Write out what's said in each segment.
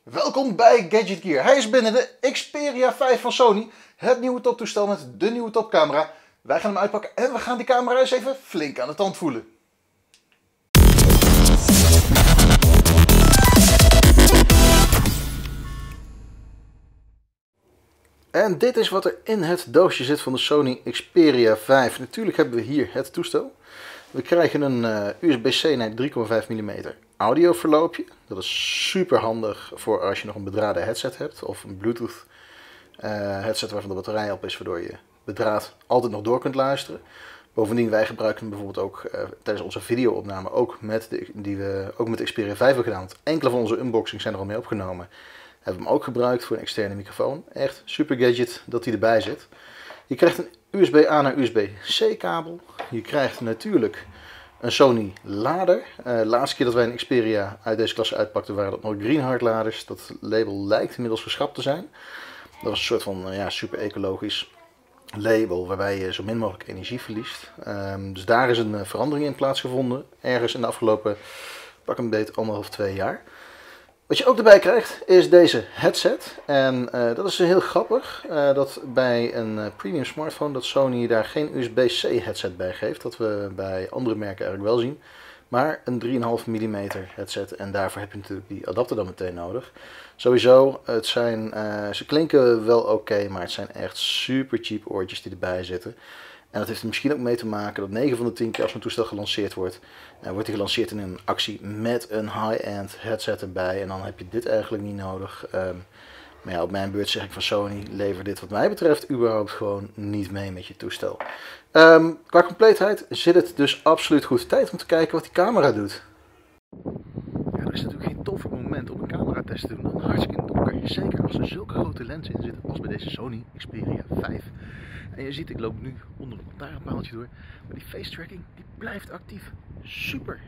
Welkom bij Gadget Gear. Hij is binnen, de Xperia 5 van Sony. Het nieuwe toptoestel met de nieuwe topcamera. Wij gaan hem uitpakken en we gaan die camera eens even flink aan de tand voelen. En dit is wat er in het doosje zit van de Sony Xperia 5. Natuurlijk hebben we hier het toestel. We krijgen een USB-C naar 3,5 mm audioverloopje. Dat is super handig voor als je nog een bedraden headset hebt of een Bluetooth headset waarvan de batterij op is, waardoor je bedraad altijd nog door kunt luisteren. Bovendien, wij gebruiken hem bijvoorbeeld ook tijdens onze video-opname ook die we ook met de Xperia 5 hebben gedaan. Want enkele van onze unboxings zijn er al mee opgenomen. Hebben we hem ook gebruikt voor een externe microfoon. Echt super gadget dat hij erbij zit. Je krijgt een USB-A naar USB-C kabel. Je krijgt natuurlijk een Sony lader. De laatste keer dat wij een Xperia uit deze klasse uitpakten waren dat nog Greenheart laders. Dat label lijkt inmiddels geschrapt te zijn. Dat was een soort van super ecologisch label waarbij je zo min mogelijk energie verliest. Dus daar is een verandering in plaatsgevonden. Ergens in de afgelopen pak een beet 1,5-2 jaar. Wat je ook erbij krijgt is deze headset. En dat is heel grappig dat bij een premium smartphone dat Sony daar geen USB-C headset bij geeft. Dat we bij andere merken eigenlijk wel zien. Maar een 3,5 mm headset en daarvoor heb je natuurlijk die adapter dan meteen nodig. Sowieso, ze klinken wel oké, maar het zijn echt super cheap oortjes die erbij zitten. En dat heeft er misschien ook mee te maken dat 9 van de 10 keer als een toestel gelanceerd wordt, wordt hij gelanceerd in een actie met een high-end headset erbij. En dan heb je dit eigenlijk niet nodig. Maar ja, op mijn beurt zeg ik van Sony, lever dit wat mij betreft überhaupt gewoon niet mee met je toestel. Qua compleetheid zit het dus absoluut goed. Tijd om te kijken wat die camera doet. Ja, er is natuurlijk geen toffer moment om een cameratest te doen dan hartstikke donker. Zeker als er zulke grote lenzen in zitten als bij deze Sony Xperia 5. En je ziet, ik loop nu onder een lantaarnpaaltje door, maar die face tracking die blijft actief. Super!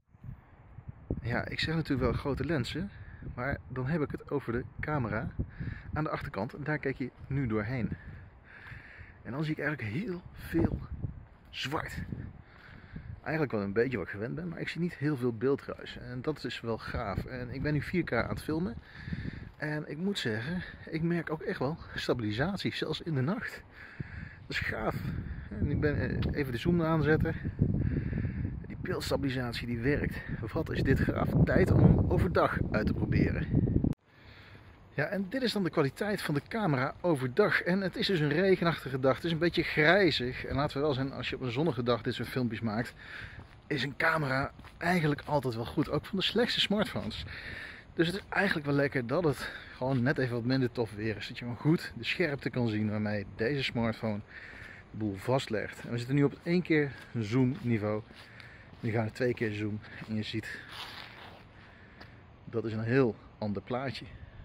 Ja, ik zeg natuurlijk wel grote lenzen, maar dan heb ik het over de camera aan de achterkant. En daar kijk je nu doorheen. En dan zie ik eigenlijk heel veel zwart. Eigenlijk wel een beetje wat ik gewend ben, maar ik zie niet heel veel beeldruis. En dat is wel gaaf. En ik ben nu 4K aan het filmen. En ik moet zeggen, ik merk ook echt wel stabilisatie, zelfs in de nacht. Dat is gaaf. En ik ben even de zoom aanzetten. Die beeldstabilisatie die werkt. Wat is dit gaaf. Tijd om hem overdag uit te proberen. Ja, en dit is dan de kwaliteit van de camera overdag. En het is dus een regenachtige dag. Het is een beetje grijzig. En laten we wel zijn, als je op een zonnige dag dit soort filmpjes maakt, is een camera eigenlijk altijd wel goed. Ook van de slechtste smartphones. Dus het is eigenlijk wel lekker dat het gewoon net even wat minder tof weer is. Dat je gewoon goed de scherpte kan zien waarmee deze smartphone de boel vastlegt. En we zitten nu op het 1 keer zoom niveau. Nu gaan we 2 keer zoom. En je ziet, dat is een heel ander plaatje.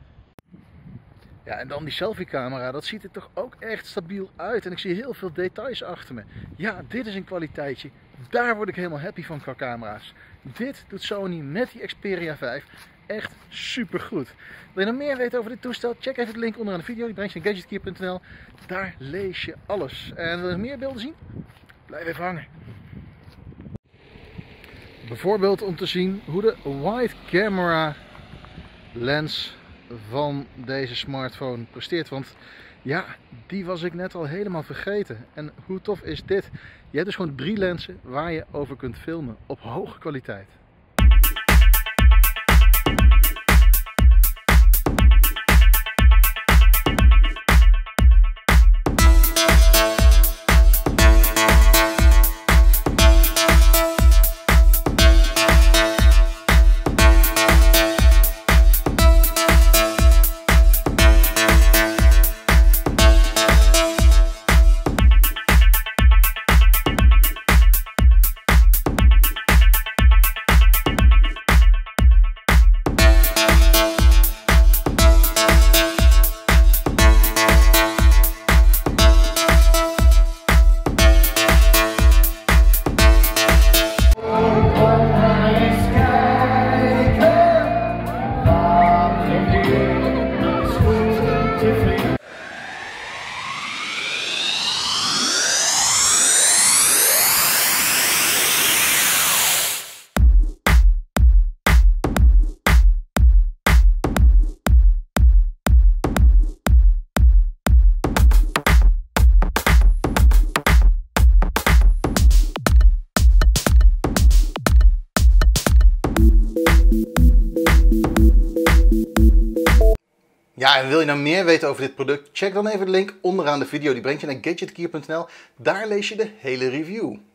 Ja, en dan die selfie camera, dat ziet er toch ook echt stabiel uit. En ik zie heel veel details achter me. Ja, dit is een kwaliteitje. Daar word ik helemaal happy van qua camera's. Dit doet Sony met die Xperia 5 echt super goed. Wil je nog meer weten over dit toestel? Check even de link onderaan de video. Die brengt je naar gadgetgear.nl. Daar lees je alles. En wil je nog meer beelden zien? Blijf even hangen. Bijvoorbeeld om te zien hoe de wide camera lens van deze smartphone presteert. Want ja, die was ik net al helemaal vergeten. En hoe tof is dit? Je hebt dus gewoon 3 lenzen waar je over kunt filmen op hoge kwaliteit. Ja, en wil je nou meer weten over dit product? Check dan even de link onderaan de video. Die brengt je naar gadgetgear.nl. Daar lees je de hele review.